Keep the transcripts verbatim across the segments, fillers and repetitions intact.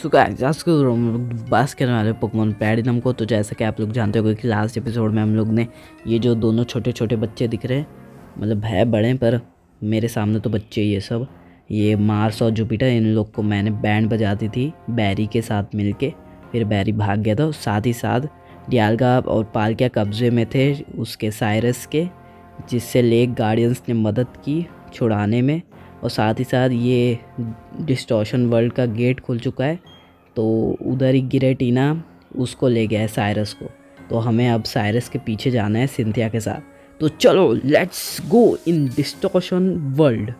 So guys आज के हम लोग बात करने वाले पोकेमॉन पैडिनम को। तो जैसा कि आप लोग जानते हो कि लास्ट एपिसोड में हम लोग ने ये जो दोनों छोटे छोटे बच्चे दिख रहे हैं, मतलब है बड़े पर मेरे सामने तो बच्चे ये सब, ये मार्स और जुपिटर, इन लोग को मैंने बैंड बजा दी थी बैरी के साथ मिलके। फिर बैरी भाग गया था। साथ ही साथ डियाल्गा और पालकिया कब्जे में थे उसके साइरस के, जिससे लेक गार्डियंस ने मदद की छुड़ाने में। और साथ ही साथ ये डिस्टॉर्शन वर्ल्ड का गेट खुल चुका है, तो उधर ही गिरेटिना उसको ले गया है साइरस को। तो हमें अब साइरस के पीछे जाना है सिंथिया के साथ। तो चलो let's go in distortion world.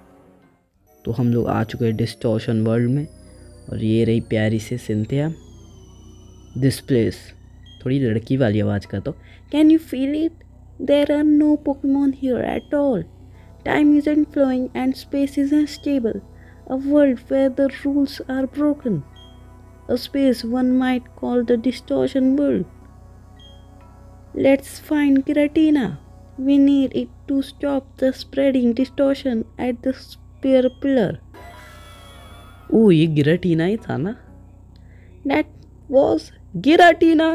तो हम लोग आ चुके हैं डिस्टॉर्शन वर्ल्ड में, और ये रही प्यारी सी सिंथिया। दिस प्लेस थोड़ी लड़की वाली आवाज़ का, तो can you feel it, there are no Pokemon here at all. Time isn't flowing and space isn't stable. A world where the rules are broken. A space one might call the distortion world. Let's find Giratina. We need it to stop the spreading distortion at the spear pillar. Oh, ये गिराटीना ही था ना? That was Giratina.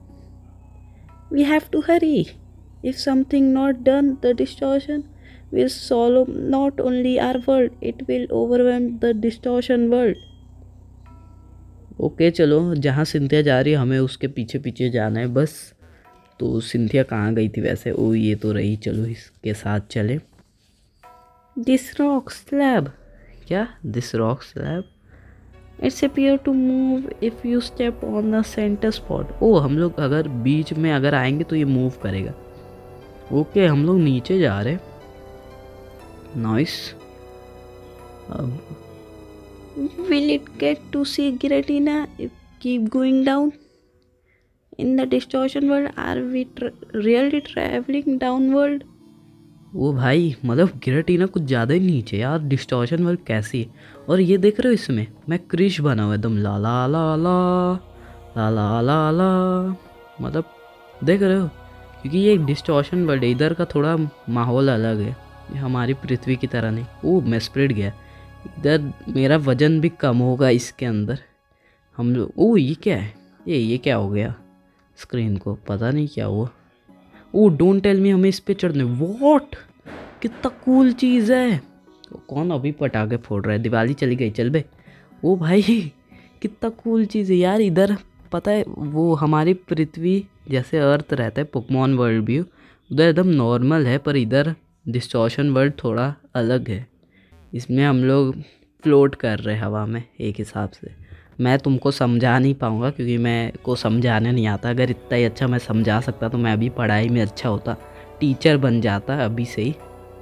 We have to hurry. If something not done, the distortion will swallow not only our world, it will overwhelm the distortion world. Okay okay, चलो जहाँ Cynthia जा रही है हमें उसके पीछे पीछे जाना है बस। तो सिंथिया कहाँ गई थी वैसे? ओ ये तो रही, चलो इसके साथ चले। दिस रॉक स्लैब, क्या this rock slab? It's appear to move if you step on the centre spot. ओ हम लोग अगर बीच में अगर आएंगे तो ये मूव करेगा। ओके okay, हम लोग नीचे जा रहे हैं। Nice. Um, will it get to see Giratina if keep going down? In the distortion world, are we tra really traveling downward? वो भाई मतलब गिराटीना कुछ ज़्यादा ही नीचे यार। डिस्टॉर्शन वर्ल्ड कैसी है? और ये देख रहे हो इसमें मैं क्रिश बना हुआ एकदम ला ला ला ला ला ला ला ला, मतलब देख रहे हो, क्योंकि ये डिस्टॉर्शन वर्ल्ड है, इधर का थोड़ा माहौल अलग है, हमारी पृथ्वी की तरह नहीं। ओ मैं स्प्रेड गया इधर, मेरा वजन भी कम होगा इसके अंदर। हम लोग ओ ये क्या है? ये ये क्या हो गया स्क्रीन को? पता नहीं क्या हुआ। ओ डोंट टेल मी हमें इस पे चढ़ने। वॉट, कितना कूल चीज़ है। तो कौन अभी पटाखे फोड़ रहा है? दिवाली चली गई चल बे। ओ भाई कितना कूल चीज़ है यार। इधर पता है वो हमारी पृथ्वी जैसे अर्थ रहता है पोकेमॉन वर्ल्ड भी, उधर एकदम नॉर्मल है, पर इधर डिस्टॉर्शन वर्ल्ड थोड़ा अलग है। इसमें हम लोग फ्लोट कर रहे हैं हवा में एक हिसाब से। मैं तुमको समझा नहीं पाऊँगा क्योंकि मैं को समझाने नहीं आता। अगर इतना ही अच्छा मैं समझा सकता तो मैं अभी पढ़ाई में अच्छा होता, टीचर बन जाता अभी से ही।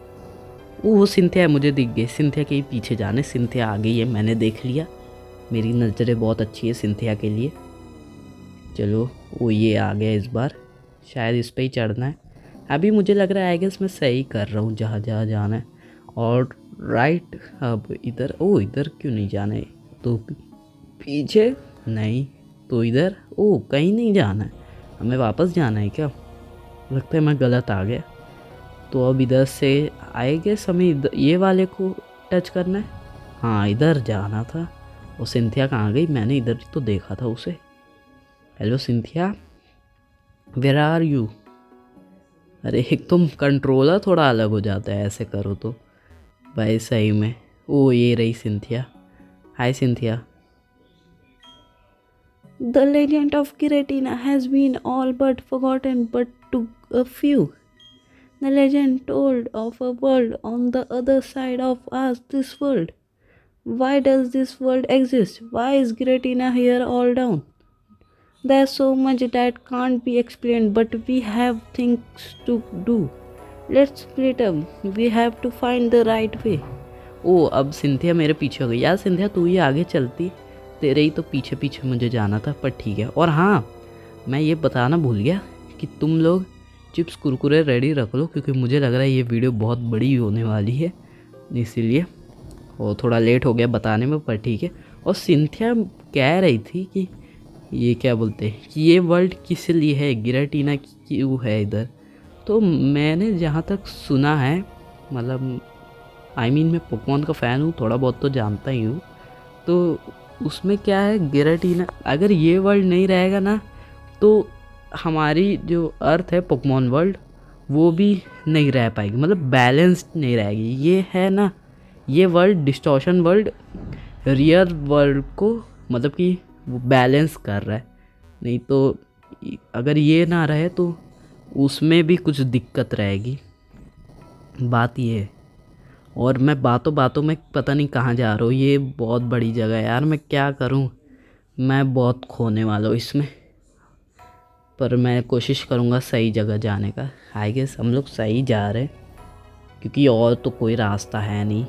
वो सिंथिया मुझे दिख गई, सिंथिया के ही पीछे जाने। सिंथिया आ गई है, मैंने देख लिया, मेरी नज़रें बहुत अच्छी है सिंथिया के लिए। चलो वो ये आ गया इस बार, शायद इस पर ही चढ़ना है। अभी मुझे लग रहा है कि मैं सही कर रहा हूँ जहाँ जहाँ जाना है। और राइट अब इधर, ओ इधर क्यों नहीं जाना है? तो पीछे नहीं तो इधर, ओ कहीं नहीं जाना है, हमें वापस जाना है क्या? लगता है मैं गलत आ गया। तो अब इधर से आएंगे हमें ये वाले को टच करना है। हाँ इधर जाना था। और सिंथिया कहाँ गई? मैंने इधर तो देखा था उसे। Hello Cynthia, where are you? अरे एक तुम कंट्रोलर थोड़ा अलग हो जाता है ऐसे करो तो भाई सही में। ओ ये रही Cynthia. Hi Cynthia. The legend of Giratina has been all but forgotten but to a few. The legend told of a world on the other side of us, this world. Why does this world exist? Why is Giratina here all down? There's so much that can't be explained, but we have things to do. Let's split up. We have to find the right way. ओ अब Cynthia मेरे पीछे हो गई यार। Cynthia तू ही आगे चलती, तेरे ही तो पीछे पीछे मुझे जाना था, पर ठीक है। और हाँ मैं ये बताना भूल गया कि तुम लोग चिप्स कुरकुरे रेडी रख लो, क्योंकि मुझे लग रहा है ये वीडियो बहुत बड़ी होने वाली है, इसीलिए और थोड़ा लेट हो गया बताने में, पर ठीक है। और सिंथिया कह रही थी कि ये क्या बोलते हैं कि ये वर्ल्ड किस लिए है, गिराटीना क्यों है इधर। तो मैंने जहाँ तक सुना है, मतलब आई मीन मैं पोकेमॉन का फ़ैन हूँ, थोड़ा बहुत तो जानता ही हूँ, तो उसमें क्या है, गिराटीना, अगर ये वर्ल्ड नहीं रहेगा ना तो हमारी जो अर्थ है पोकेमॉन वर्ल्ड वो भी नहीं रह पाएगी, मतलब बैलेंस्ड नहीं रहेगी। ये है ना, ये world distortion world real world को मतलब कि वो बैलेंस कर रहा है। नहीं तो अगर ये ना रहे तो उसमें भी कुछ दिक्कत रहेगी, बात ये है। और मैं बातों बातों में पता नहीं कहाँ जा रहा हूँ, ये बहुत बड़ी जगह है यार, मैं क्या करूँ, मैं बहुत खोने वाला हूँ इसमें। पर मैं कोशिश करूँगा सही जगह जाने का। आई गेस हम लोग सही जा रहे हैं क्योंकि और तो कोई रास्ता है नहीं।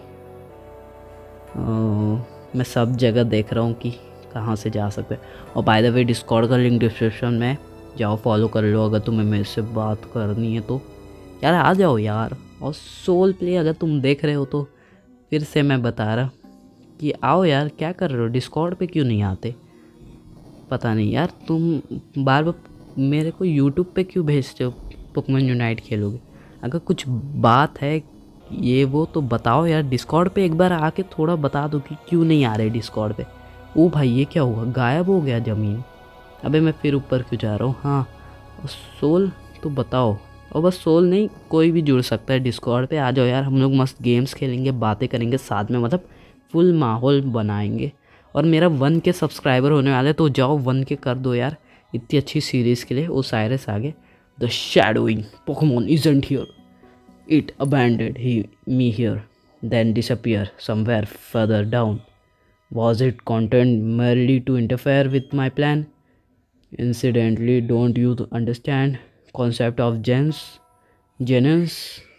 आ, मैं सब जगह देख रहा हूँ कि कहाँ से जा सकते हैं। और बाय द वे डिस्कॉर्ड का लिंक डिस्क्रिप्शन में, जाओ फॉलो कर लो अगर तुम्हें मेरे से बात करनी है तो। यार आ जाओ यार। और सोल प्ले अगर तुम देख रहे हो तो फिर से मैं बता रहा कि आओ यार, क्या कर रहे हो, डिस्कॉर्ड पे क्यों नहीं आते? पता नहीं यार, तुम बार बार मेरे को यूट्यूब पे क्यों भेजते हो पोकेमॉन यूनाइट खेलोगे? अगर कुछ बात है ये वो तो बताओ यार, डिस्कॉर्ड पे एक बार आके थोड़ा बता दो कि क्यों नहीं आ रहे डिस्कॉर्ड पे। ओ भाई ये क्या हुआ, गायब हो गया ज़मीन। अबे मैं फिर ऊपर क्यों जा रहा हूँ? हाँ सोल तो बताओ। और बस सोल नहीं, कोई भी जुड़ सकता है डिस्कॉर्ड पे। आ जाओ यार, हम लोग मस्त गेम्स खेलेंगे, बातें करेंगे साथ में, मतलब फुल माहौल बनाएंगे। और मेरा वन के सब्सक्राइबर होने वाले, तो जाओ वन के कर दो यार, इतनी अच्छी सीरीज़ के लिए। ओ साइरस आगे, the shadowing Pokemon isn't here, it abandoned he me here then disappear somewhere further down. Was it content merely to interfere with my plan? Incidentally, don't you understand concept of gens? Genus?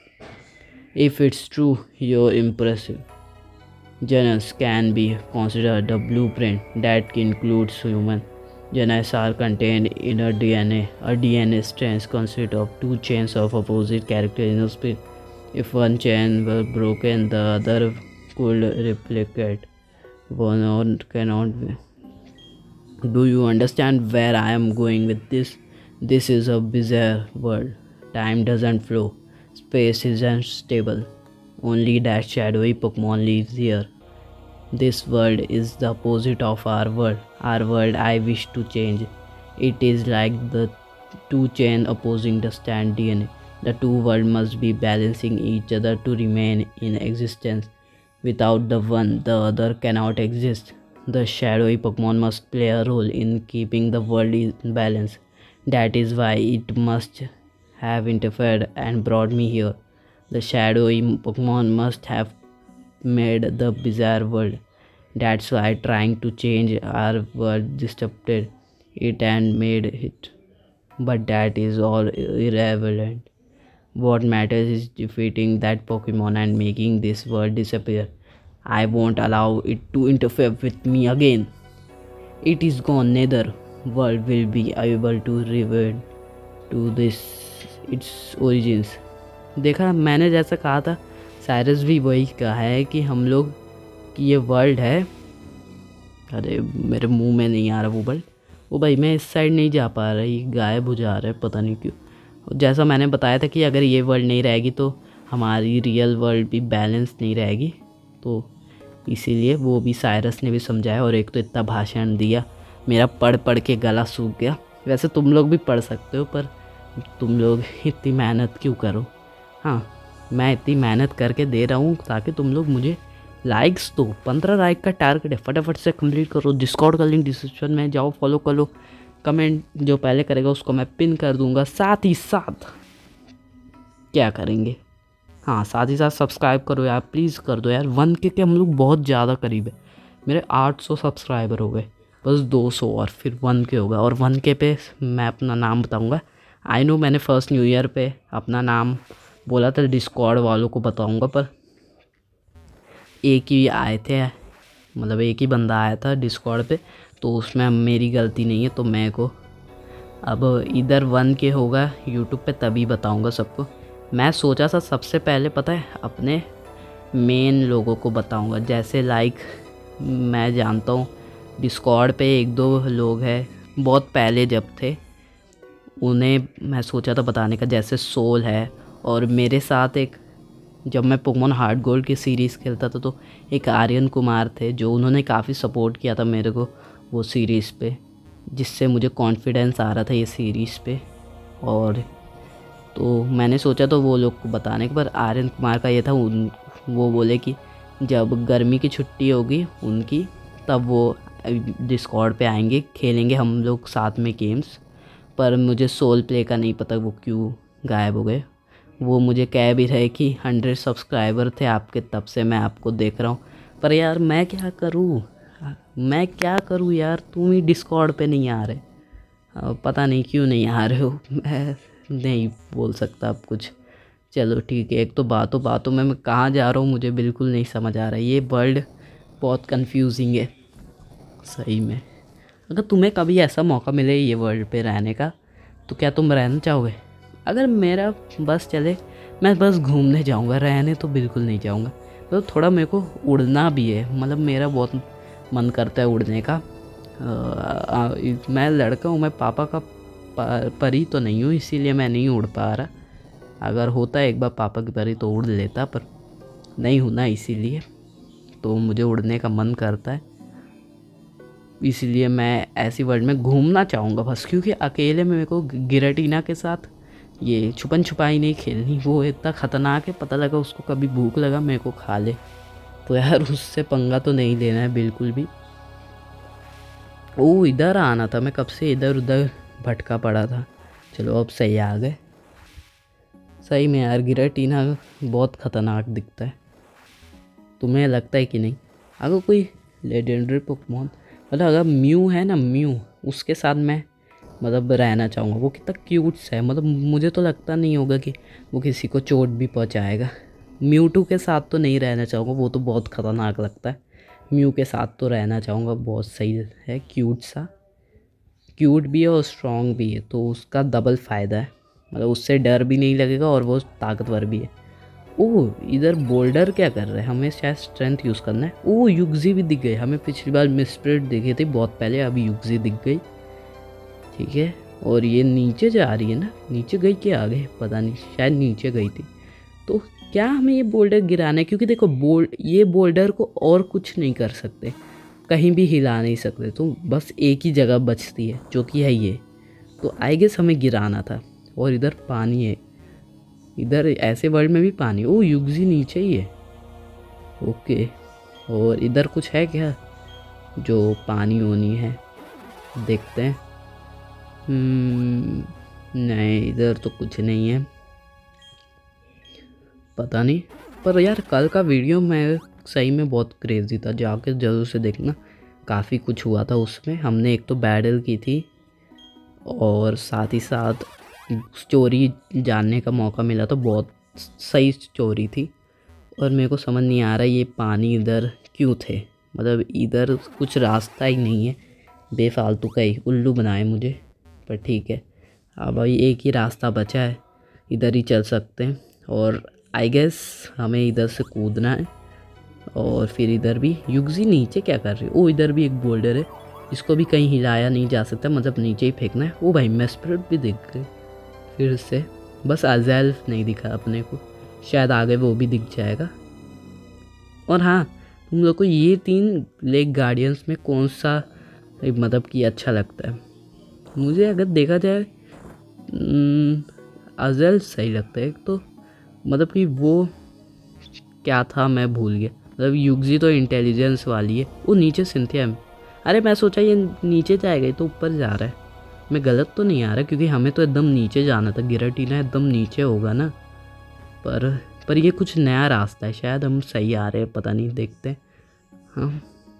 If it's true, you're impressive. Genus can be considered a blueprint that includes human. Genus are contained in a D N A. A D N A strands consist of two chains of opposite characters in a split. If one chain were broken, the other could replicate. One or cannot be. Do you understand where I am going with this? This is a bizarre world. Time doesn't flow. Space isn't stable. Only that shadowy Pokemon lives here. This world is the opposite of our world. Our world I wish to change. It is like the two chains opposing the stand D N A. The two worlds must be balancing each other to remain in existence. Without the one, the other cannot exist. The shadowy Pokemon must play a role in keeping the world in balance. That is why it must have interfered and brought me here. The shadowy Pokemon must have made the bizarre world. That's why trying to change our world disrupted it and made it. But that is all irrelevant. What matters is defeating that Pokemon and making this world disappear. I won't allow it to interfere with me again. It is gone. Neither world will be able to revert to this its origins. देखा, मैंने जैसा कहा था, Cyrus भी वही कहा है कि हम लोग कि ये वर्ल्ड है। अरे मेरे मुंह में नहीं आ रहा वो वर्ल्ड। वो भाई मैं इस साइड नहीं जा पा रही, गायब हो जा रहा है पता नहीं क्यों। जैसा मैंने बताया था कि अगर ये वर्ल्ड नहीं रहेगी तो हमारी रियल वर्ल्ड भी बैलेंस नहीं रहेगी, तो इसीलिए वो भी साइरस ने भी समझाया। और एक तो इतना भाषण दिया, मेरा पढ़ पढ़ के गला सूख गया। वैसे तुम लोग भी पढ़ सकते हो, पर तुम लोग इतनी मेहनत क्यों करो? हाँ मैं इतनी मेहनत करके दे रहा हूँ ताकि तुम लोग मुझे लाइक्स दो। पंद्रह लाइक का टारगेट है, फटाफट से कंप्लीट करो। डिस्कॉर्ड का लिंक डिस्क्रिप्शन में, जाओ फॉलो कर लो। कमेंट जो पहले करेगा उसको मैं पिन कर दूंगा। साथ ही साथ क्या करेंगे, हाँ साथ ही साथ सब्सक्राइब करो यार, प्लीज़ कर दो यार। वन के के हम लोग बहुत ज़्यादा करीब है। मेरे आठ सौ सब्सक्राइबर हो गए, बस दो सौ और फिर वन के होगा। और वन के पे मैं अपना नाम बताऊंगा। आई नो मैंने फर्स्ट न्यू ईयर पे अपना नाम बोला था, डिस्कॉर्ड वालों को बताऊंगा, पर एक ही आए थे, मतलब एक ही बंदा आया था डिस्कॉर्ड पे, तो उसमें मेरी गलती नहीं है। तो मैं को अब इधर वन के होगा यूट्यूब पे तभी बताऊंगा सबको। मैं सोचा था सबसे पहले पता है अपने मेन लोगों को बताऊंगा, जैसे लाइक मैं जानता हूँ डिस्कॉर्ड पे एक दो लोग हैं बहुत पहले जब थे, उन्हें मैं सोचा था बताने का, जैसे सोल है और मेरे साथ एक जब मैं पोकेमॉन हार्ड गोल्ड की सीरीज़ खेलता था तो एक आर्यन कुमार थे जो उन्होंने काफ़ी सपोर्ट किया था मेरे को वो सीरीज़ पे, जिससे मुझे कॉन्फिडेंस आ रहा था ये सीरीज़ पे। और तो मैंने सोचा तो वो लोग को बताने के, पर आर्यन कुमार का ये था, उन वो बोले कि जब गर्मी की छुट्टी होगी उनकी तब वो डिस्कॉर्ड पे आएंगे, खेलेंगे हम लोग साथ में गेम्स। पर मुझे सोल प्ले का नहीं पता वो क्यों गायब हो गए। वो मुझे कह भी रहे कि हंड्रेड सब्सक्राइबर थे आपके, तब से मैं आपको देख रहा हूँ। पर यार मैं क्या करूँ, मैं क्या करूँ यार, तुम ही डिस्कॉर्ड पे नहीं आ रहे। अब पता नहीं क्यों नहीं आ रहे हो, मैं नहीं बोल सकता अब कुछ। चलो ठीक है, एक तो बातों बातों में मैं कहाँ जा रहा हूँ मुझे बिल्कुल नहीं समझ आ रहा है। ये वर्ल्ड बहुत कंफ्यूजिंग है सही में। अगर तुम्हें कभी ऐसा मौका मिले ये वर्ल्ड पे रहने का तो क्या तुम रहना चाहोगे? अगर मेरा बस चले मैं बस घूमने जाऊँगा, रहने तो बिल्कुल नहीं जाऊँगा। तो थोड़ा मेरे को उड़ना भी है, मतलब मेरा बहुत मन करता है उड़ने का। आ, आ, मैं लड़का हूँ, मैं पापा का परी तो नहीं हूँ, इसीलिए मैं नहीं उड़ पा रहा। अगर होता एक बार पापा की परी तो उड़ लेता, पर नहीं हूँ ना, इसीलिए तो मुझे उड़ने का मन करता है। इसीलिए मैं ऐसी वर्ल्ड में घूमना चाहूँगा बस, क्योंकि अकेले में मेरे को गिरेटिना के साथ ये छुपन छुपाई नहीं खेलनी। वो इतना ख़तरनाक है, पता लगा उसको कभी भूख लगा मेरे को खा ले, तो यार उससे पंगा तो नहीं लेना है बिल्कुल भी। ओ इधर आना था, मैं कब से इधर उधर भटका पड़ा था। चलो अब सही आ गए। सही में यार गिरेटिना बहुत ख़तरनाक दिखता है, तुम्हें लगता है कि नहीं? अगर कोई लेजेंडरी पोकेमॉन, मतलब अगर म्यू है ना, म्यू उसके साथ मैं मतलब रहना चाहूँगा। वो कितना क्यूट सा है, मतलब मुझे तो लगता नहीं होगा कि वो किसी को चोट भी पहुँचाएगा। म्यूटू के साथ तो नहीं रहना चाहूँगा, वो तो बहुत ख़तरनाक लगता है। म्यू के साथ तो रहना चाहूँगा, बहुत सही है, क्यूट सा, क्यूट भी है और स्ट्रॉन्ग भी है, तो उसका डबल फ़ायदा है। मतलब उससे डर भी नहीं लगेगा और वो ताकतवर भी है। ओह इधर बोल्डर क्या कर रहे हैं, हमें शायद स्ट्रेंथ यूज़ करना है। ओह युगजी भी दिख गई, हमें पिछली बार मिस्प्रिट दिखे थे बहुत पहले, अभी युगजी दिख गई। ठीक है, और ये नीचे जा रही है ना, नीचे गई कि आगे पता नहीं, शायद नीचे गई थी। तो क्या हमें ये बोल्डर गिराना है? क्योंकि देखो बोल्ड ये बोल्डर को और कुछ नहीं कर सकते, कहीं भी हिला नहीं सकते, तो बस एक ही जगह बचती है जो कि है ये। तो आई गेस हमें गिराना था। और इधर पानी है, इधर ऐसे वर्ल्ड में भी पानी। ओ युगजी नीचे ही है, ओके। और इधर कुछ है क्या जो पानी होनी है, देखते हैं। नहीं इधर तो कुछ नहीं है, पता नहीं। पर यार कल का वीडियो मैं सही में बहुत क्रेज़ी था, जाके ज़रूर से देखना, काफ़ी कुछ हुआ था उसमें। हमने एक तो बैटल की थी और साथ ही साथ स्टोरी जानने का मौका मिला, तो बहुत सही स्टोरी थी। और मेरे को समझ नहीं आ रहा ये पानी इधर क्यों थे, मतलब इधर कुछ रास्ता ही नहीं है, बेफालतू का ही उल्लू बनाए मुझे। पर ठीक है, अब भाई एक ही रास्ता बचा है, इधर ही चल सकते हैं। और आई गेस हमें इधर से कूदना है। और फिर इधर भी युगजी नीचे क्या कर रही है? ओ इधर भी एक बोल्डर है, इसको भी कहीं हिलाया नहीं जा सकता, मतलब नीचे ही फेंकना है। ओ भाई मेस्प्रिट भी दिख गए फिर से, बस अज़ेल नहीं दिखा अपने को, शायद आगे वो भी दिख जाएगा। और हाँ, तुम लोग को ये तीन लेक गार्डियंस में कौन सा मतलब कि अच्छा लगता है? मुझे अगर देखा जाए अज़ेल सही लगता है। एक तो मतलब कि वो क्या था मैं भूल गया, मतलब युगजी तो इंटेलिजेंस वाली है। वो नीचे सिंथिया में, अरे मैं सोचा ये नीचे जाएगा, तो ऊपर जा रहा है। मैं गलत तो नहीं आ रहा, क्योंकि हमें तो एकदम नीचे जाना था, गिरेटिना एकदम नीचे होगा ना। पर पर ये कुछ नया रास्ता है, शायद हम सही आ रहे हैं, पता नहीं, देखते हैं। हाँ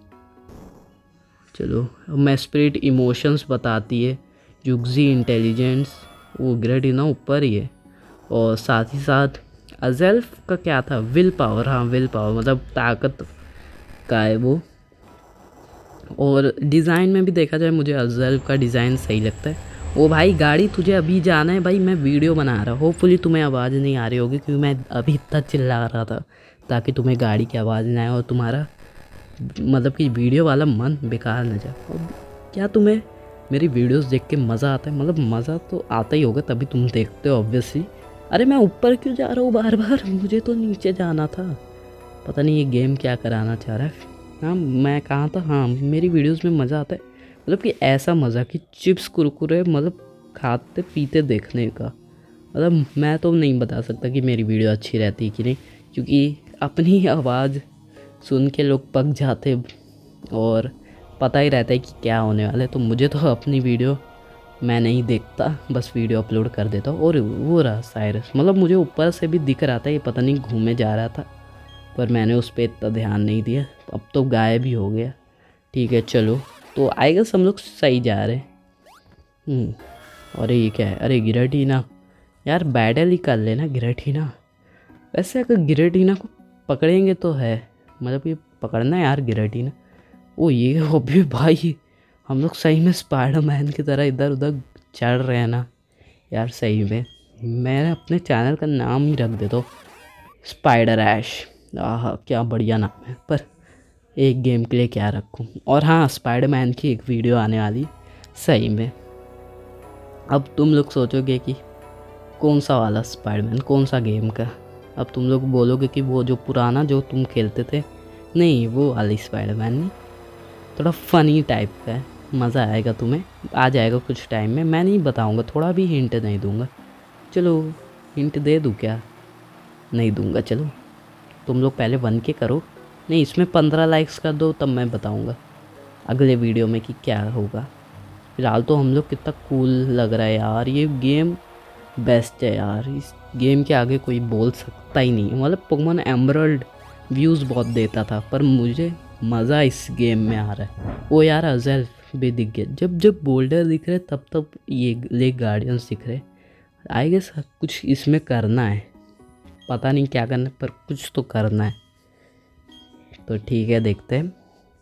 चलो, मेस्प्रिट इमोशंस बताती है, युगजी इंटेलिजेंस, वो गिरेटिना ऊपर ही है। और साथ ही साथ अज़ेल का क्या था, विल पावर, हाँ विल पावर मतलब ताकत का है वो। और डिज़ाइन में भी देखा जाए मुझे अज़ेल का डिज़ाइन सही लगता है। ओ भाई गाड़ी, तुझे अभी जाना है भाई, मैं वीडियो बना रहा हूँ। होपफुली तुम्हें आवाज़ नहीं आ रही होगी, क्योंकि मैं अभी इतना चिल्ला रहा था ताकि तुम्हें गाड़ी की आवाज़ ना आए और तुम्हारा मतलब कि वीडियो वाला मन बेकार न जाए। और क्या तुम्हें मेरी वीडियोस देख के मज़ा आता है? मतलब मज़ा तो आता ही होगा, तभी तुम देखते हो ऑब्वियसली। अरे मैं ऊपर क्यों जा रहा हूँ बार बार, मुझे तो नीचे जाना था। पता नहीं ये गेम क्या कराना चाह रहा है। हाँ मैं कहाँ था, हाँ मेरी वीडियोस में मज़ा आता है, मतलब कि ऐसा मज़ा कि चिप्स कुरकुरे मतलब खाते पीते देखने का। मतलब मैं तो नहीं बता सकता कि मेरी वीडियो अच्छी रहती है कि नहीं, क्योंकि अपनी आवाज़ सुन के लोग पक जाते और पता ही रहता है कि क्या होने वाला है। तो मुझे तो अपनी वीडियो मैं नहीं देखता, बस वीडियो अपलोड कर देता हूँ। और वो रहा साइरस, मतलब मुझे ऊपर से भी दिख रहा था, ये पता नहीं घूमे जा रहा था, पर मैंने उस पर इतना ध्यान नहीं दिया। अब तो गायब ही हो गया। ठीक है चलो, तो आई गेस हम लोग सही जा रहे हैं। अरे ये क्या है, अरे गिरेटिना यार, बैटल ही कर लेना गिरेटिना। वैसे अगर गिरेटिना को पकड़ेंगे तो है, मतलब ये पकड़ना है यार गिरेटिना। ओ ये हो भी भाई, हम लोग सही में स्पाइडरमैन की तरह इधर उधर चढ़ रहे हैं ना यार। सही में मैं अपने चैनल का नाम ही रख देता हूँ स्पाइडर ऐश। आह क्या बढ़िया नाम है, पर एक गेम के लिए क्या रखूँ। और हाँ स्पाइडरमैन की एक वीडियो आने वाली सही में। अब तुम लोग सोचोगे कि कौन सा वाला स्पाइडरमैन, कौन सा गेम का। अब तुम लोग बोलोगे कि वो जो पुराना जो तुम खेलते थे, नहीं वो वाली स्पाइडरमैन नहीं, थोड़ा फ़नी टाइप का है। मज़ा आएगा तुम्हें, आ जाएगा कुछ टाइम में। मैं नहीं बताऊंगा, थोड़ा भी हिंट नहीं दूंगा। चलो हिंट दे दूँ क्या, नहीं दूंगा। चलो तुम लोग पहले वन के करो, नहीं इसमें पंद्रह लाइक्स कर दो, तब मैं बताऊंगा अगले वीडियो में कि क्या होगा। फिलहाल तो हम लोग कितना कूल लग रहा है यार, ये गेम बेस्ट है यार। इस गेम के आगे कोई बोल सकता ही नहीं। मतलब पोकेमॉन एमराल्ड व्यूज़ बहुत देता था, पर मुझे मज़ा इस गेम में आ रहा है। वो यार अज़ेल्फ भी दिख गया, जब जब बोल्डर दिख रहे तब तब ये लेक गार्डियंस दिख रहे। आई गेस कुछ इसमें करना है, पता नहीं क्या करना है, पर कुछ तो करना है। तो ठीक है देखते हैं।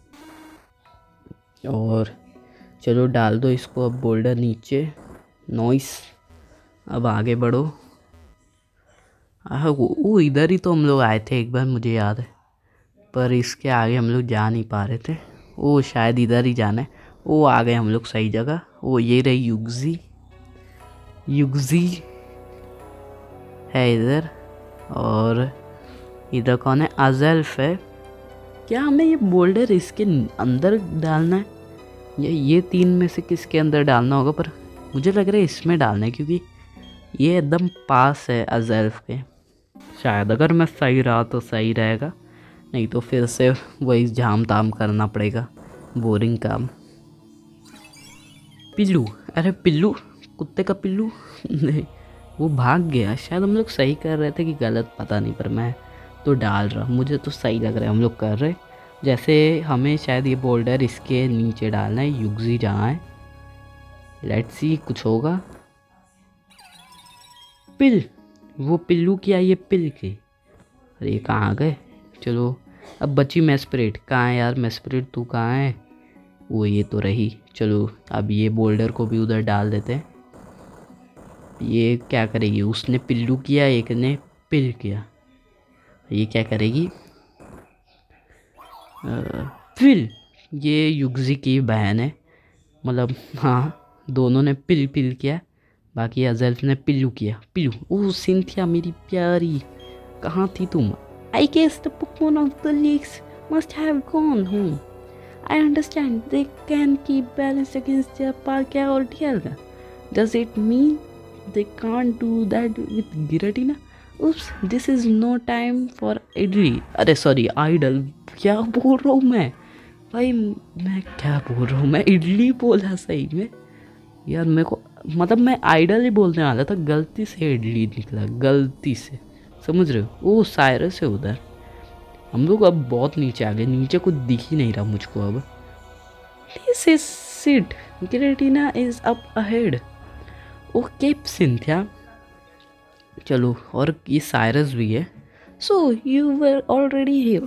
और चलो डाल दो इसको अब बोल्डर नीचे। नॉइस, अब आगे बढ़ो। हाँ वो इधर ही तो हम लोग आए थे एक बार, मुझे याद है, पर इसके आगे हम लोग जा नहीं पा रहे थे। वो शायद इधर ही जाना है। वो आ गए हम लोग सही जगह। वो ये रही युगजी, युगजी है इधर। और इधर कौन है, अज़ेल्फ है। क्या हमें ये बोल्डर इसके अंदर डालना है या ये तीन में से किसके अंदर डालना होगा, पर मुझे लग रहा है इसमें डालना है, क्योंकि ये एकदम पास है अज़ेल्फ के। शायद अगर मैं सही रहा तो सही रहेगा, नहीं तो फिर से वही झाम ताम करना पड़ेगा, बोरिंग काम। पिल्लू, अरे पिल्लू, कुत्ते का पिल्लू नहीं वो भाग गया। शायद हम लोग सही कर रहे थे कि गलत पता नहीं, पर मैं तो डाल रहा, मुझे तो सही लग रहा है हम लोग कर रहे। जैसे हमें शायद ये बोल्डर इसके नीचे डालना है, युगजी जहाँ है। लेट्स सी कुछ होगा। पिल, वो पिल्लू की आई है पिल की। अरे ये कहाँ गए। चलो अब बची मेस्पिरिट, कहाँ है यार मेस्पिरिट, तू कहाँ है। वो ये तो रही। चलो अब ये बोल्डर को भी उधर डाल देते हैं। ये क्या करेगी, उसने पिल्लू किया, एक ने पिल किया, ये क्या करेगी। पिल, ये युगजी की बहन है, मतलब हाँ दोनों ने पिल पिल किया, बाकी अज़ेल्फ ने पिल्लू किया। पिल्लू, ओह सिंथिया मेरी प्यारी, कहाँ थी तुम। I guess the Pokemon of the lakes must have gone home. I understand they can keep balance against their Palkia or Dialga. Does it mean they can't do that with Giratina? Oops, this is no time for idly. अरे sorry idle, क्या बोल रहा हूँ मैं भाई, मैं क्या बोल रहा हूँ, मैं इडली बोला सही में यार। मेरे को मतलब मैं आइडल ही बोलने वाला था, गलती से इडली निकला, गलती से, समझ रहे हो। वो साइरस है उधर। हम लोग अब बहुत नीचे आ गए, नीचे कुछ दिख ही नहीं रहा मुझको अब। This is Sid, Giratina is up ahead. Okay Cynthia, चलो और ये साइरस भी है। So you were already here,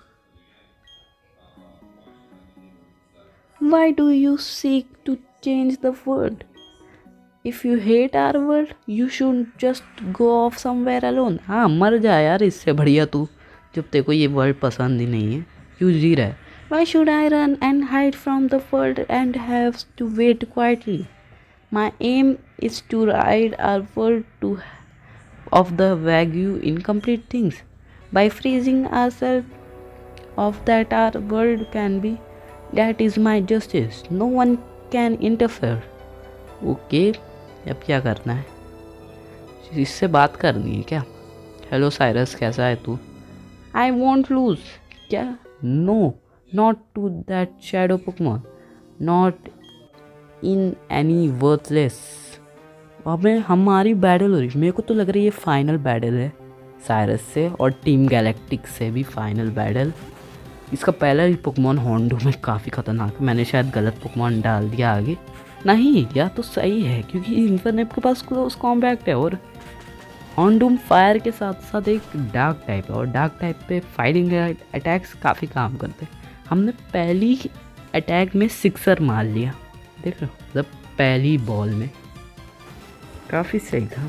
why do you seek to change the world. If you hate our world you should just go off somewhere alone. हाँ मर जा यार, इससे बढ़िया तू, जब तेरे को ये वर्ल्ड पसंद ही नहीं है, क्यों जी रहा है। Why should I run and hide from the world and have to wait quietly? My aim is to ride our world to of the vague incomplete things by freezing ourselves of that our world can be. That is my justice. No one can interfere. Okay अब क्या करना है? इससे बात करनी है क्या? Hello Cyrus, कैसा है तू? I won't lose. क्या? No, not to that shadow Pokemon, not in any worthless. हमें हमारी बैटल हो रही है. मेरे को तो लग रही है ये फाइनल बैटल है साइरस से और टीम गैलेक्टिक से भी फाइनल बैटल. इसका पहला ही पोकेमॉन होंडू में काफ़ी ख़तरनाक. मैंने शायद गलत पोकेमॉन डाल दिया आगे. नहीं, या तो सही है क्योंकि इन्फर्नेप के पास क्लोज कॉम्बैक्ट है और होंडूम फायर के साथ साथ एक डार्क टाइप है और डार्क टाइप पे फाइटिंग अटैक्स काफ़ी काम करते हैं. हमने पहली अटैक में सिक्सर मार लिया. देख रहे हो, मतलब पहली बॉल में काफ़ी सही था.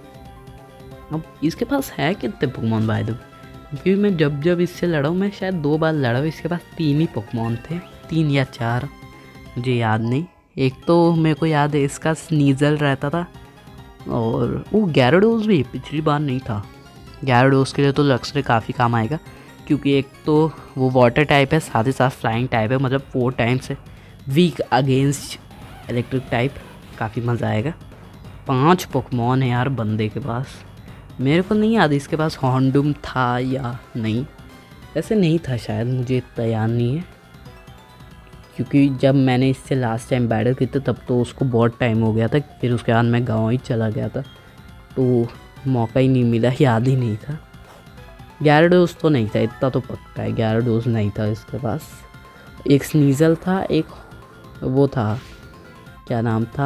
अब इसके पास है कितने पोकेमॉन बाय द वे? क्योंकि मैं जब जब इससे लड़ा हूँ, मैं शायद दो बार लड़ा हूँ, इसके पास तीन ही पोकेमॉन थे, तीन या चार, मुझे याद नहीं. एक तो मेरे को याद है इसका स्नीजल रहता था और वो गैराडोस भी पिछली बार नहीं था. गैराडोस के लिए तो लक्सरे काफ़ी काम आएगा क्योंकि एक तो वो वाटर टाइप है, साथ ही साथ फ्लाइंग टाइप है, मतलब फोर टाइम्स है वीक अगेंस्ट इलेक्ट्रिक टाइप. काफ़ी मज़ा आएगा. पांच पोकेमॉन है यार बंदे के पास. मेरे को नहीं याद इसके पास होंडूम था या नहीं. ऐसे नहीं था शायद, मुझे इतना याद नहीं है क्योंकि जब मैंने इससे लास्ट टाइम बैटल की थी तब तो उसको बहुत टाइम हो गया था. फिर उसके बाद मैं गाँव ही चला गया था तो मौका ही नहीं मिला, याद ही नहीं था. गैराडोस तो नहीं था, इतना तो पक्का है. गैराडोस नहीं था इसके पास. एक स्नीजल था, एक वो था, क्या नाम था,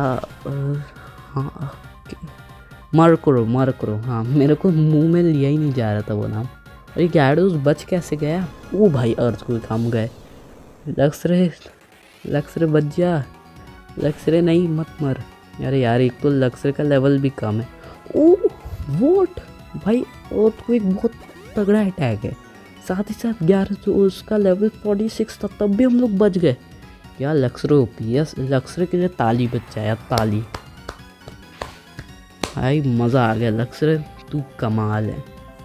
हाँ मरक्रो. मरक्रो हाँ, मेरे को मुंह में लिया ही नहीं जा रहा था वो नाम. और ये गैराडोस बच कैसे गया? ओ भाई, अर्थ को हम गए. लक्सरे, लक्सरे बच जा. लक्सरे नहीं, मत मर. अरे यार, एक तो लक्सरे का लेवल भी कम है. ओ वोट भाई, अर्थ को एक बहुत तगड़ा अटैक है. साथ ही साथ ग्यारह जो उसका लेवल फोर्टी सिक्स था तब भी हम लोग बच गए. यार लक्सरे ओपी. यस, लक्सरे के लिए ताली बच्चा यार, ताली भाई. मज़ा आ गया लक्सरे, तू कमाल है.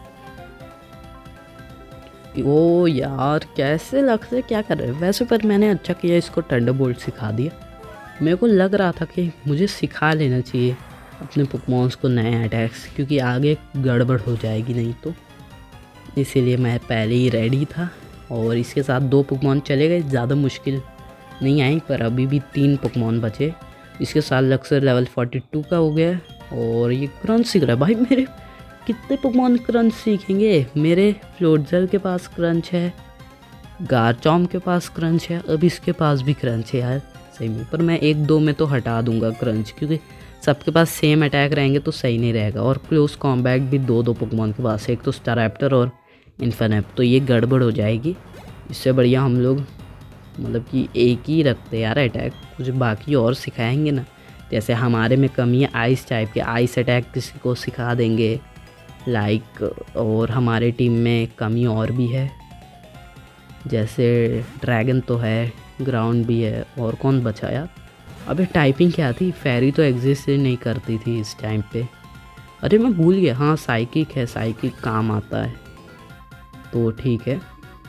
ओ यार, कैसे लक्सरे क्या कर रहे हैं वैसे? पर मैंने अच्छा किया इसको थंडरबोल्ट सिखा दिया. मेरे को लग रहा था कि मुझे सिखा लेना चाहिए अपने पोकेमॉन्स को नए अटैक्स, क्योंकि आगे गड़बड़ हो जाएगी नहीं तो. इसीलिए मैं पहले ही रेडी था और इसके साथ दो पोकेमॉन चले गए. ज़्यादा मुश्किल नहीं आई, पर अभी भी तीन पोकेमॉन बचे. इसके साथ लक्सर लेवल फोर्टी टू का हो गया और ये क्रंच सीख रहा है. भाई मेरे कितने पोकेमॉन क्रंच सीखेंगे? मेरे फ्लोटजल के पास क्रंच है, गारचॉम के पास क्रंच है, अब इसके पास भी क्रंच है यार सही में. पर मैं एक दो में तो हटा दूंगा क्रंच, क्योंकि सबके पास सेम अटैक रहेंगे तो सही नहीं रहेगा. और क्लोज कॉम्बैट भी दो दो पोकेमॉन के पास है, एक तो स्टारैप्टर और इन्फिनेप, तो ये गड़बड़ हो जाएगी. इससे बढ़िया हम लोग मतलब कि एक ही रखते यार अटैक, कुछ बाकी और सिखाएंगे ना. जैसे हमारे में कमी है आइस टाइप के, आइस अटैक किसी को सिखा देंगे लाइक. और हमारे टीम में कमी और भी है, जैसे ड्रैगन तो है, ग्राउंड भी है, और कौन बचा यार? अबे टाइपिंग क्या थी? फेरी तो एग्जिस्ट ही नहीं करती थी इस टाइम पे. अरे मैं भूल गया. हाँ साइकिक है, साइकिक काम आता है तो ठीक है.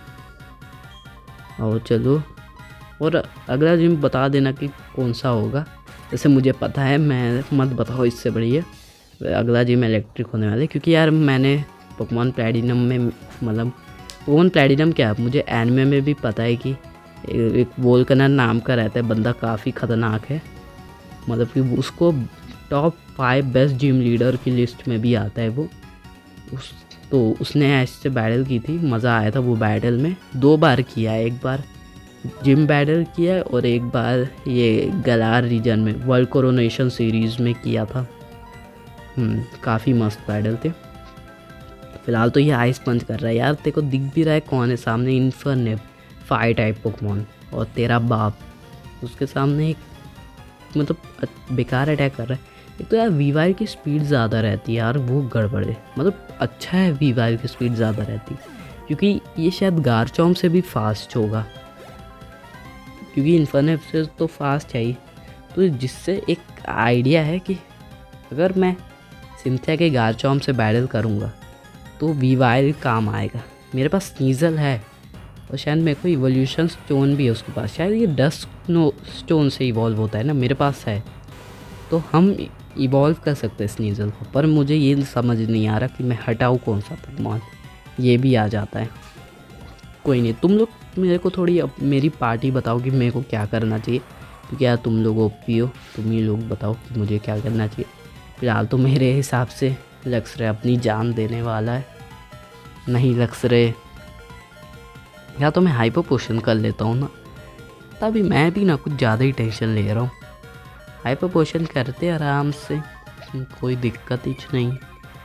और चलो, और अगला जिम बता देना कि कौन सा होगा. जैसे मुझे पता है, मैं मत बताओ इससे बढ़िया. अगला जिम इलेक्ट्रिक होने वाला है क्योंकि यार मैंने पोकेमॉन प्लैटिनम में, मतलब पोकेमॉन प्लैटिनम क्या, मुझे एनिमे में भी पता है कि एक वोल्कनर नाम का रहता है बंदा, काफ़ी ख़तरनाक है. मतलब कि उसको top five best gym leader की लिस्ट में भी आता है वो. उस तो उसने ऐसे बैटल की थी, मज़ा आया था वो बैटल में. दो बार किया है, एक बार जिम बैटल किया है और एक बार ये गलार रीजन में वर्ल्ड कोरोनेशन सीरीज़ में किया था. काफ़ी मस्त बैटल थे. फ़िलहाल तो ये आइस पंच कर रहा है यार. तेरे को दिख भी रहा है कौन है सामने? इन्फर्नेप, फायर टाइप पोकेमॉन, और तेरा बाप उसके सामने एक मतलब बेकार अटैक कर रहा है. एक तो यार वीवायर की स्पीड ज़्यादा रहती है यार, वो गड़बड़ है. मतलब अच्छा है वीवायर की स्पीड ज़्यादा रहती क्योंकि ये शायद गारचॉम से भी फास्ट होगा, क्योंकि इन्फर्नेप से तो फास्ट है ही. तो जिससे एक आइडिया है कि अगर मैं सिंथिया के गार्चॉम से बैटल करूँगा तो वीवाइल काम आएगा। मेरे पास स्नीजल है और शायद मेरे को इवोल्यूशन स्टोन भी है उसके पास, शायद ये डस्ट नो स्टोन से इवॉल्व होता है ना, मेरे पास है तो हम इवॉल्व कर सकते हैं स्नीजल को। पर मुझे ये समझ नहीं आ रहा कि मैं हटाऊँ कौन सा पोकेमॉन, ये भी आ जाता है। कोई नहीं, तुम लोग मेरे को थोड़ी अब मेरी पार्टी बताओ कि मेरे को क्या करना चाहिए, क्योंकि यार तुम लोग ओपी हो, तुम ही लोग बताओ कि मुझे क्या करना चाहिए। फिलहाल तो मेरे हिसाब से लक्सरे अपनी जान देने वाला है। नहीं लक्सरे, या तो मैं हाइपर पोशन कर लेता हूँ ना, तभी मैं भी ना कुछ ज़्यादा ही टेंशन ले रहा हूँ। हाइपर पोशन करते आराम से, कोई दिक्कत ही नहीं।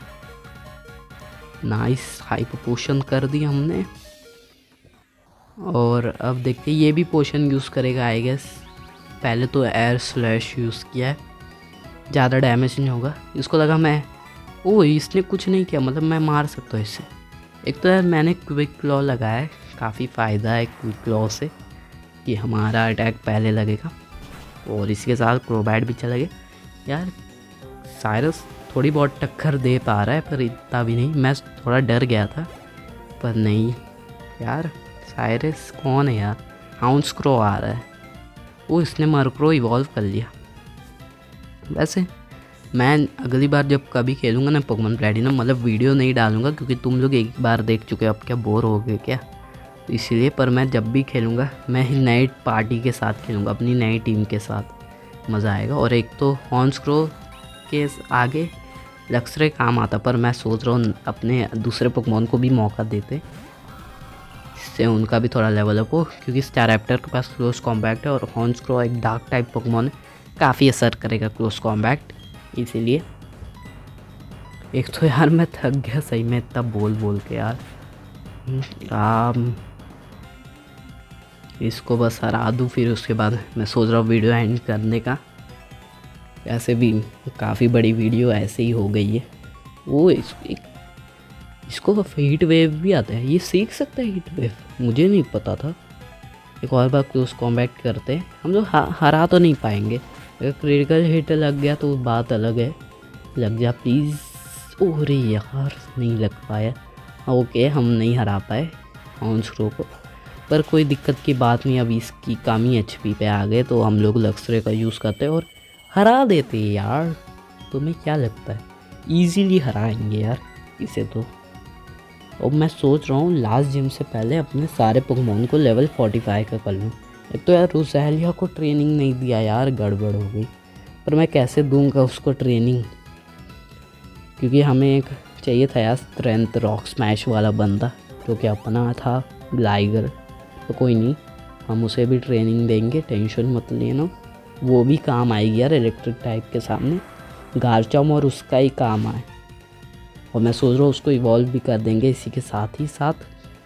नाइस, हाइपर पोशन कर दिया हमने। और अब देखते ये भी पोशन यूज़ करेगा आई गेस। पहले तो एयर स्लैश यूज़ किया है, ज़्यादा डैमेज नहीं होगा। इसको लगा मैं ओ इसने कुछ नहीं किया, मतलब मैं मार सकता हूँ इससे। एक तो यार मैंने क्विक क्लॉ लगाया है, काफ़ी फ़ायदा है क्विक क्लॉ से कि हमारा अटैक पहले लगेगा, और इसके साथ क्रोबैट भी चला गया। यार साइरस थोड़ी बहुत टक्कर दे पा रहा है, पर इतना भी नहीं। मैं थोड़ा डर गया था, पर नहीं यार। साइरस कौन है यार? हाउंड्सक्रो आ रहा है। वो इसने मर्क्रो इवॉल्व कर लिया। वैसे मैं अगली बार जब कभी खेलूँगा ना पोकेमॉन प्लैटिनम, मतलब वीडियो नहीं डालूँगा क्योंकि तुम लोग एक बार देख चुके हो, अब क्या बोर हो गए क्या, तो इसलिए। पर मैं जब भी खेलूँगा मैं नई पार्टी के साथ खेलूँगा, अपनी नई टीम के साथ, मज़ा आएगा। और एक तो हॉर्नस्क्रो के आगे लक्सरे काम आता, पर मैं सोच रहा हूँ अपने दूसरे पोकेमॉन को भी मौका देते, इससे उनका भी थोड़ा लेवल अप हो, क्योंकि स्टारैप्टर के पास क्लोज कॉम्बैक्ट है और हॉर्नस्क्रो एक डार्क टाइप पोकेमॉन है, काफ़ी असर करेगा क्लोज कॉम्बैक्ट, इसीलिए। एक तो यार मैं थक गया सही में इतना बोल बोल के यार। आम इसको बस हरा दूँ, फिर उसके बाद मैं सोच रहा हूँ वीडियो एंड करने का। ऐसे भी काफ़ी बड़ी वीडियो ऐसे ही हो गई है। वो इस, एक, इसको हीट वेव भी आता है, ये सीख सकता है हीट वेव, मुझे नहीं पता था। एक और बार क्लोज कॉम्बैक्ट करते हैं हम लोग, हरा तो नहीं पाएंगे। अगर क्रिटिकल हिट लग गया तो बात अलग है, लग जा प्लीज़। ओरे यार नहीं लग पाया, ओके हम नहीं हरा पाए हॉर्नस्क्रो को, पर कोई दिक्कत की बात नहीं। अब इसकी कम ही एच पी पे आ गए तो हम लोग लक्सरे का यूज़ करते हैं और हरा देते हैं यार। तुम्हें क्या लगता है ईजीली हराएंगे यार इसे तो। अब मैं सोच रहा हूँ लास्ट जिम से पहले अपने सारे पोकेमॉन को लेवल पैंतालीस का कर लूँ। एक तो यार रोज़ेलिया को ट्रेनिंग नहीं दिया यार, गड़बड़ हो गई। पर मैं कैसे दूंगा उसको ट्रेनिंग, क्योंकि हमें एक चाहिए था यार स्ट्रेंथ रॉक स्मैश वाला बंदा, जो कि अपना था लाइगर। तो कोई नहीं, हम उसे भी ट्रेनिंग देंगे, टेंशन मत लेना, वो भी काम आएगी यार इलेक्ट्रिक टाइप के सामने। गार्चॉम और उसका ही काम आए, और मैं सोच रहा हूँ उसको इवॉल्व भी कर देंगे इसी के साथ ही साथ।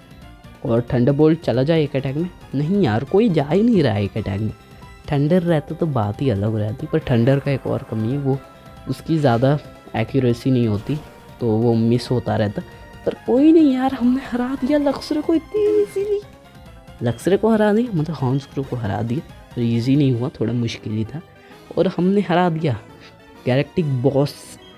और थंडरबोल्ट चला जाए एक अटैक में, नहीं यार कोई जा ही नहीं रहा है एक अटैक में। थंडर रहता तो बात ही अलग रहती, पर थंडर का एक और कमी है, वो उसकी ज़्यादा एक्यूरेसी नहीं होती, तो वो मिस होता रहता। पर कोई नहीं यार, हमने हरा दिया लक्सरे को इतनी ईजीली। लक्सरे को हरा दिया, मतलब हॉर्नस्क्रो को हरा दिया। तो ईजी नहीं हुआ, थोड़ा मुश्किल ही था, और हमने हरा दिया गैलेक्टिक बॉस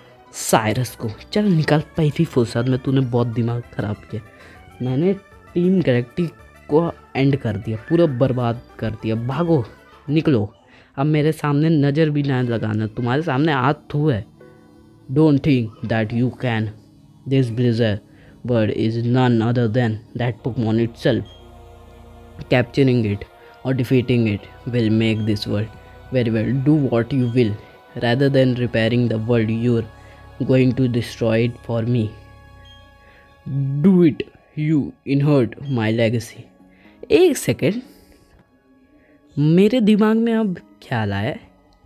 साइरस को। चल निकल पाई थी फुर्सत में, तूने बहुत दिमाग ख़राब किया। मैंने टीम गैलेक्टिक को एंड कर दिया, पूरा बर्बाद कर दिया। भागो निकलो, अब मेरे सामने नज़र भी ना लगाना, तुम्हारे सामने हाथ थू है। Don't think that you can, this blizzard bird is none other than that Pokemon itself. Capturing it or defeating it will make this world very well. Do what you will, rather than repairing the world you're going to destroy it for me. Do it, you inherit my legacy. एक second, मेरे दिमाग में अब ख्याल आया,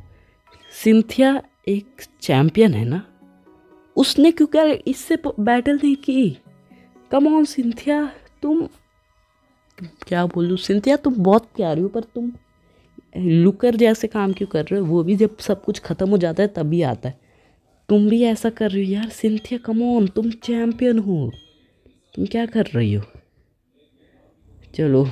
Cynthia एक champion है ना, उसने क्यों क्या इससे बैटल नहीं की? कम ऑन सिंथिया, तुम क्या बोलूँ, सिंथिया तुम बहुत प्यारी हो, पर तुम लुकर जैसे काम क्यों कर रहे हो? वो भी जब सब कुछ ख़त्म हो जाता है तभी आता है, तुम भी ऐसा कर रही हो यार। सिंथिया कम ऑन, तुम चैम्पियन हो, तुम क्या कर रही हो? चलो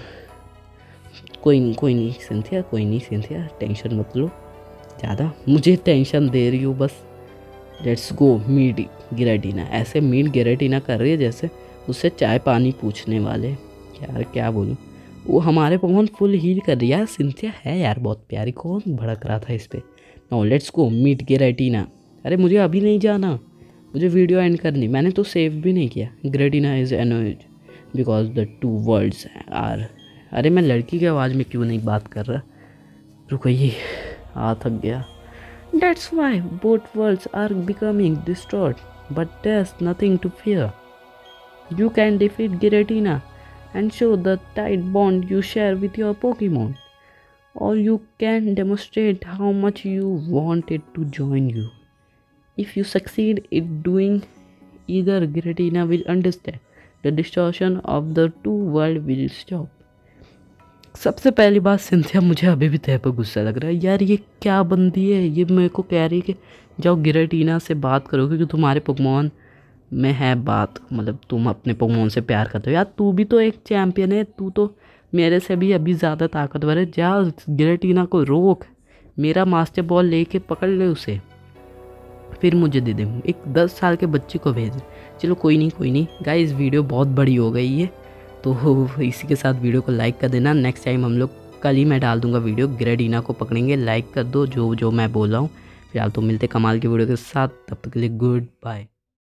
कोई नहीं कोई नहीं सिंथिया, कोई नहीं सिंथिया, टेंशन मत लो ज़्यादा, मुझे टेंशन दे रही हो बस। Let's go meet Giratina. ऐसे मीट गिरेटिना कर रही है जैसे उससे चाय पानी पूछने वाले। यार क्या बोलूँ, वो हमारे पोकेमॉन फुल हील कर रही है यार। सिंथिया है यार बहुत प्यारी, कौन भड़क रहा था इस पर। No let's go meet Giratina. अरे मुझे अभी नहीं जाना, मुझे वीडियो एंड करनी। मैंने तो सेव भी नहीं किया। Giratina is annoyed because the two worlds are. अरे मैं लड़की की आवाज़ में क्यों नहीं बात कर रहा, रुको ये आ थक गया। That's why both worlds are becoming destroyed, but there's nothing to fear. You can defeat Giratina and show the tight bond you share with your Pokemon, or you can demonstrate how much you want it to join you. If you succeed in doing either, Giratina will understand. The distortion of the two worlds will stop. सबसे पहली बात Cynthia, मुझे अभी भी तेरे पर गुस्सा लग रहा है यार। ये क्या बंदी है, ये मेरे को कह रही है कि जाओ गिरेटिना से बात करो क्योंकि तुम्हारे पोकेमॉन में है बात, मतलब तुम अपने पोकेमॉन से प्यार करते हो। यार तू भी तो एक चैम्पियन है, तू तो मेरे से भी अभी ज़्यादा ताकतवर है। जा गिरेटिना को रोक, मेरा मास्टर बॉल लेके पकड़ ले उसे, फिर मुझे दे दे। एक दस साल के बच्चे को भेज। चलो कोई नहीं कोई नहीं गाइस, वीडियो बहुत बड़ी हो गई है तो इसी के साथ वीडियो को लाइक कर देना। नेक्स्ट टाइम हम लोग कल ही मैं डाल दूंगा वीडियो, गिरेटिना को पकड़ेंगे। लाइक कर दो जो जो मैं बोल रहा हूँ। फिलहाल तो मिलते कमाल की वीडियो के साथ, तब तक के लिए गुड बाय।